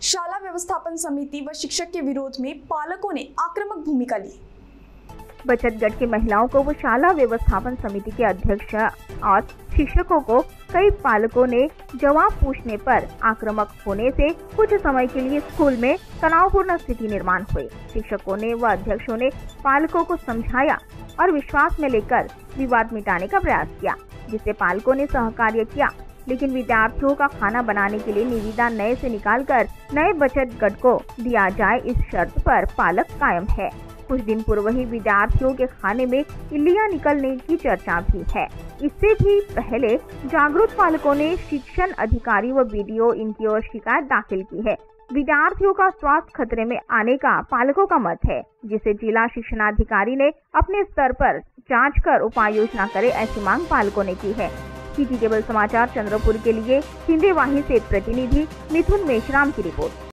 शाला व्यवस्थापन समिति व शिक्षक के विरोध में पालकों ने आक्रामक भूमिका ली। बचतगढ़ की महिलाओं को वो शाला व्यवस्थापन समिति के अध्यक्ष और शिक्षकों को कई पालकों ने जवाब पूछने पर आक्रामक होने से कुछ समय के लिए स्कूल में तनावपूर्ण स्थिति निर्माण हुई। शिक्षकों ने व अध्यक्षों ने पालकों को समझाया और विश्वास में लेकर विवाद मिटाने का प्रयास किया, जिससे पालकों ने सहकार्य किया। लेकिन विद्यार्थियों का खाना बनाने के लिए निविदा नए से निकालकर नए बचतगढ़ को दिया जाए, इस शर्त पर पालक कायम है। कुछ दिन पूर्व ही विद्यार्थियों के खाने में इल्लियां निकलने की चर्चा भी है। इससे भी पहले जागरूक पालकों ने शिक्षण अधिकारी व बीडीओ इनकी ओर शिकायत दाखिल की है। विद्यार्थियों का स्वास्थ्य खतरे में आने का पालकों का मत है, जिसे जिला शिक्षणाधिकारी ने अपने स्तर पर जांच कर उपाय योजना करे, ऐसी मांग पालकों ने की है। सिटी केबल समाचार चंद्रपुर के लिए हिंदी वाहिनी से प्रतिनिधि मिथुन मेश्राम की रिपोर्ट।